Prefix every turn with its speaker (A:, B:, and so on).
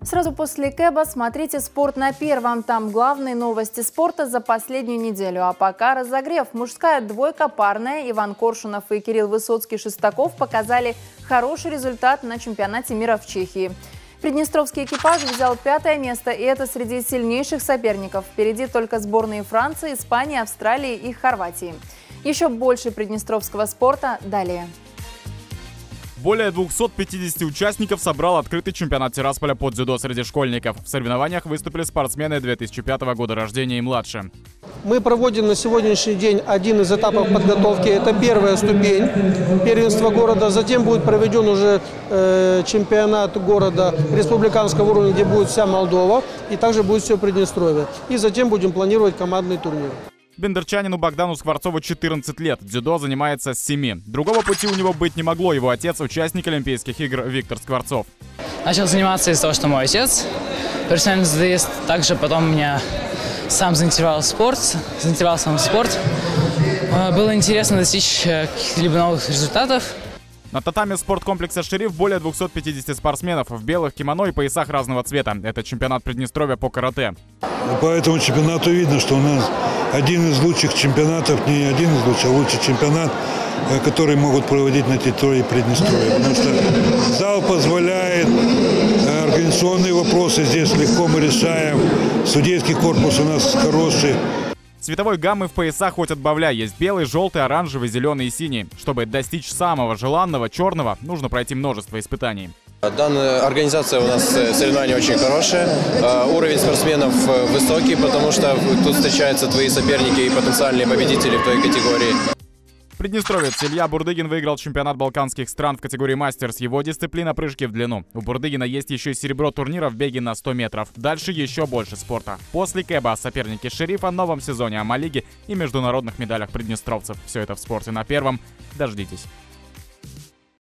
A: Сразу после Кэба смотрите «Спорт на первом». Там главные новости спорта за последнюю неделю. А пока разогрев. Мужская двойка парная Иван Коршунов и Кирилл Высоцкий-Шестаков показали хороший результат на чемпионате мира в Чехии. Приднестровский экипаж взял 5-е место, и это среди сильнейших соперников. Впереди только сборные Франции, Испании, Австралии и Хорватии. Еще больше приднестровского спорта далее.
B: Более 250 участников собрал открытый чемпионат Тирасполя по дзюдо среди школьников. В соревнованиях выступили спортсмены 2005 года рождения и младше.
C: Мы проводим на сегодняшний день один из этапов подготовки. Это первая ступень первенства города. Затем будет проведен уже чемпионат города республиканского уровня, где будет вся Молдова. И также будет все Приднестровье. И затем будем планировать командный турнир.
B: Бендерчанину Богдану Скворцову 14 лет. Дзюдо занимается с 7. Другого пути у него быть не могло. Его отец – участник Олимпийских игр Виктор Скворцов.
D: Начал заниматься из-за того, что мой отец профессиональный дзюдоист. Также потом меня сам заинтересовался спорт. Было интересно достичь каких-либо новых результатов.
B: На татами спорткомплекса «Шериф» более 250 спортсменов в белых кимоно и поясах разного цвета. Это чемпионат Приднестровья по карате.
E: По этому чемпионату видно, что у нас один из лучших чемпионатов, не один из лучших, а лучший чемпионат, который могут проводить на территории Приднестровья. Потому что зал позволяет, организационные вопросы здесь легко мы решаем, судейский корпус у нас хороший.
B: Цветовой гаммы в поясах хоть отбавляй. Есть белый, желтый, оранжевый, зеленый и синий. Чтобы достичь самого желанного, черного, нужно пройти множество испытаний.
F: Данная организация у нас соревнования очень хорошие. Уровень спортсменов высокий, потому что тут встречаются твои соперники и потенциальные победители в твоей категории.
B: Приднестровец Илья Бурдыгин выиграл чемпионат балканских стран в категории мастерс. Его дисциплина — прыжки в длину. У Бурдыгина есть еще и серебро турнира в беге на 100 метров. Дальше еще больше спорта. После Кэба соперники «Шерифа» в новом сезоне Ама-лиги и международных медалях приднестровцев. Все это в «Спорте на первом». Дождитесь.